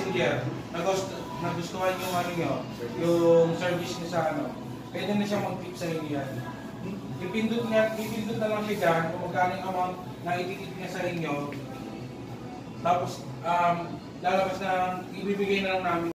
passenger, nagustuhan yung ano nyo, yung service niya sa ano, pwede na siya mag-tip sa inyo yan. Ipindot na lang siya dyan kung magkano yung amount na ititip niya sa inyo. Tapos, lalabas na, ibibigay na lang namin.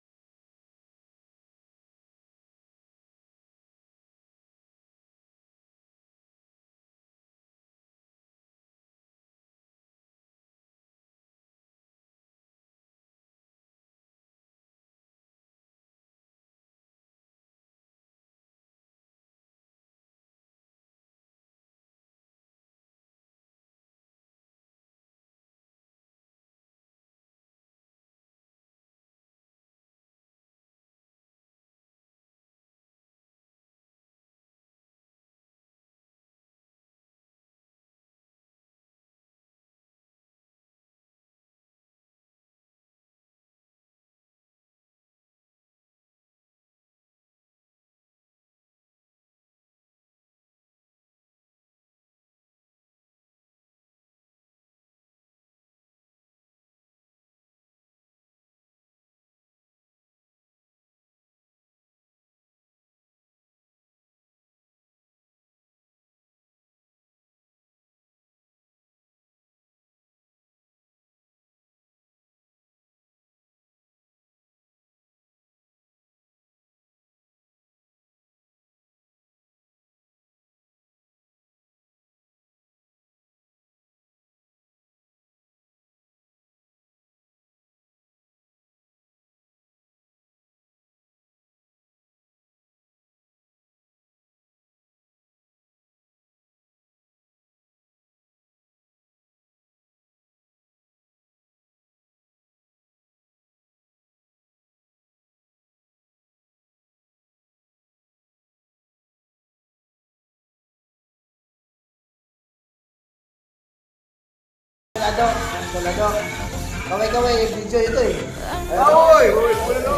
Bulalo. Kaway-kaway, video ito eh. Oy! Bulalo!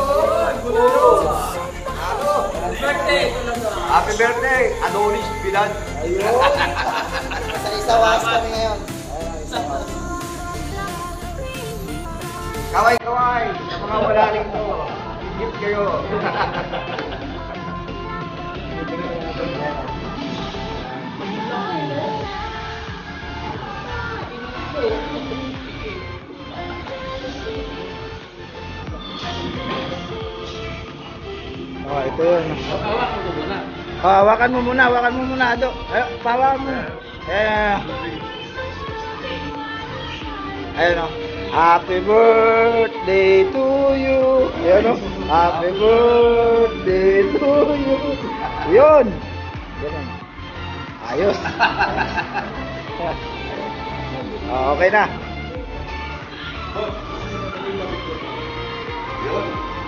Happy birthday! Happy birthday! Adonis Pilan. Ayun! Isa was kami ngayon. Kaway-kaway! Sa mga wala nito. Gift kayo. Oh, ito yun. Hawakan mo muna. Hawakan mo muna, Ado. Pawa mo. Ayun o. Happy birthday to you. Ayun o. Happy birthday to you. Yun. Yun. Ayos. Okay na. Yun.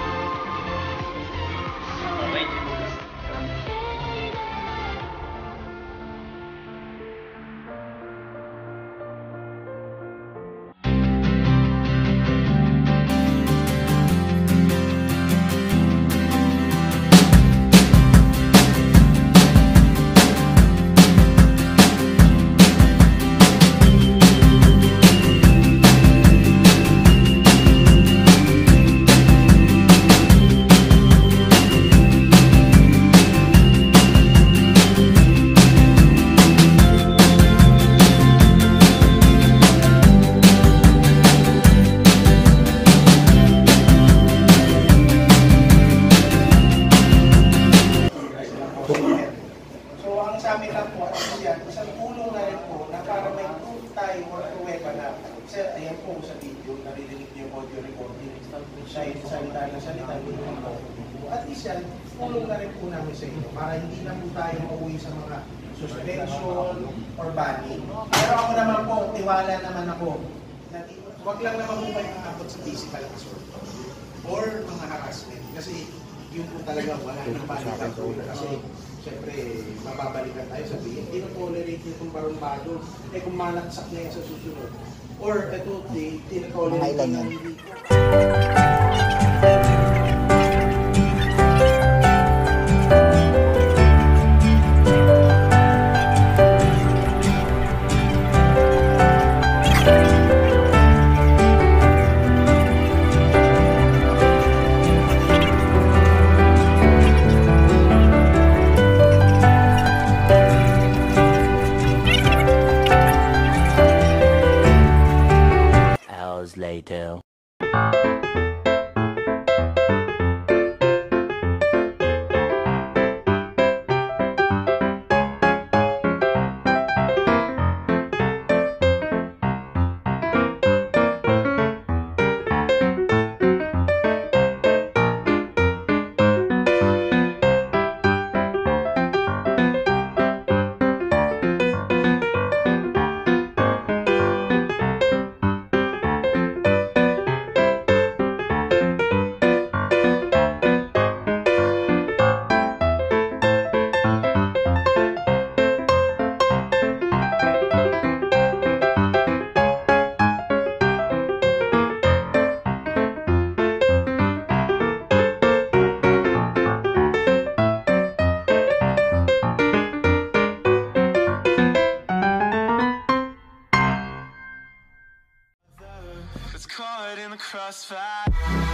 At least yan, tulong na rin po namin sa inyo para hindi na po tayo mauwi sa mga suspension or banning. Pero ako naman po, tiwala naman ako na wag lang naman po kayo nakapot sa physical assault or mga harassment. Kasi yun po talaga wala nang balikan po. Kasi syempre, mababalikan tayo sabihin, hindi na tolerate nyo itong barumbado. Eh kung malaksak na yan sa susunod. Or ito, tinatolerate nyo na hindi ko. caught in the crossfire.